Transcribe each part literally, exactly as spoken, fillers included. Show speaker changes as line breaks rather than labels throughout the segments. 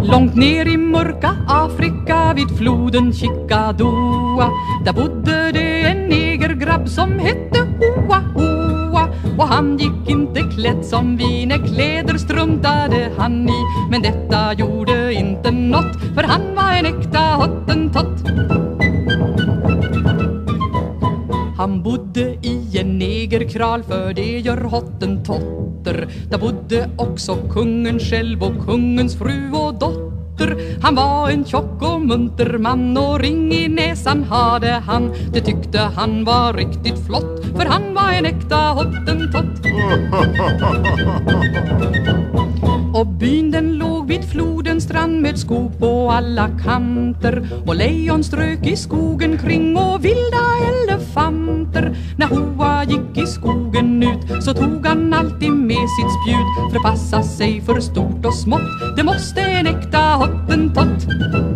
Långt ner i mörka Afrika vid floden Chikadoa, där bodde det en negergrabb som hette Hoa Hoa. Och han gick inte klädd som vi, när kläder struntade han i. Men detta gjorde inte något, för han var en äkta hottentott. Han bodde i en negerkral, för det gör hottentotter. Där bodde också kungen själv och kungens fru och dotter. Han var en tjock och munter man, och ring i näsan hade han. Det tyckte han var riktigt flott, för han var en äkta hottentott. Och byn den låg vid flodens strand med skog på alla kanter. Och lejon strök i skogen kring och vilda elefanter. När Hoa gick i skogen ut så tog han alltid med sitt spjut, för att passa sig för stort och smått. Det måste en äkta hottentott.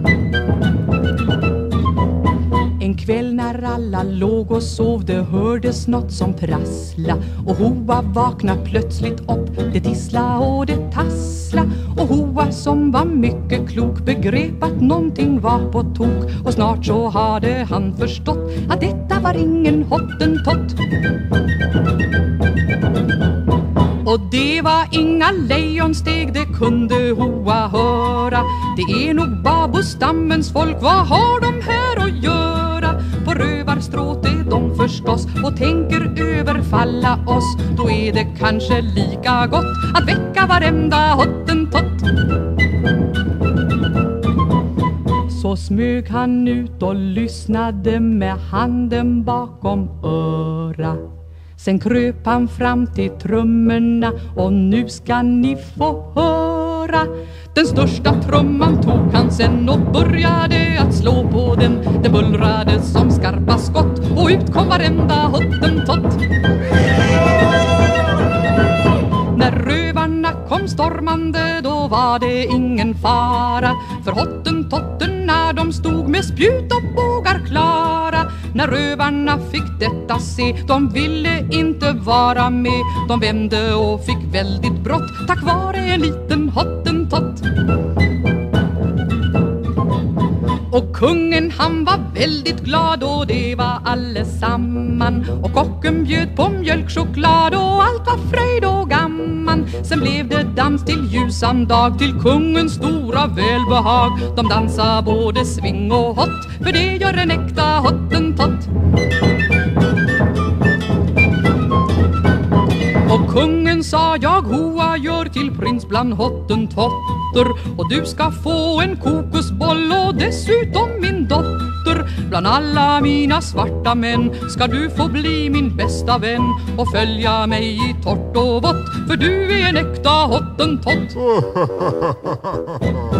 En kväll när alla låg och sov, det hördes något som prassla. Och Hoa vakna plötsligt upp, det tissla och det tassla. Och Hoa som var mycket klok begrep att någonting var på tok. Och snart så hade han förstått att detta var ingen hottentott. Och det var inga lejonsteg, det kunde Hoa höra. Det är nog babostammens folk, vad har de här att göra? På rövarstråt är de förstås och tänker överfalla oss. Då är det kanske lika gott att väcka varenda hottentott. Så smög han ut och lyssnade med handen bakom öra. Sen kröp han fram till trummorna, och nu ska ni få höra. Den största trumman tog han sen och började att slå på den. Det bullrade som skarpa skott, och ut kom varenda hottentott. När rövarna kom stormande, då var det ingen fara. För hottentotterna de stod med spjut och bågar klara. När rövarna fick detta se, de ville inte vara med. De vände och fick väldigt brått, tack vare en liten hottentott. Och kungen han var väldigt glad, och det var allesamman. Och kocken bjöd på mjölkchoklad, och allt var fröjd och gamman. Sen blev det dans till ljusan dag, till kungens stora välbehag. De dansade både sving och hott, för det gör en äkta hottentott. Och kungen sa, jag Hoa gör till prins bland hottentotter. Och du ska få en kokosboll och dessutom min dotter. Bland alla mina svarta män ska du få bli min bästa vän. Och följa mig i torrt och vått, för du är en äkta hottentott.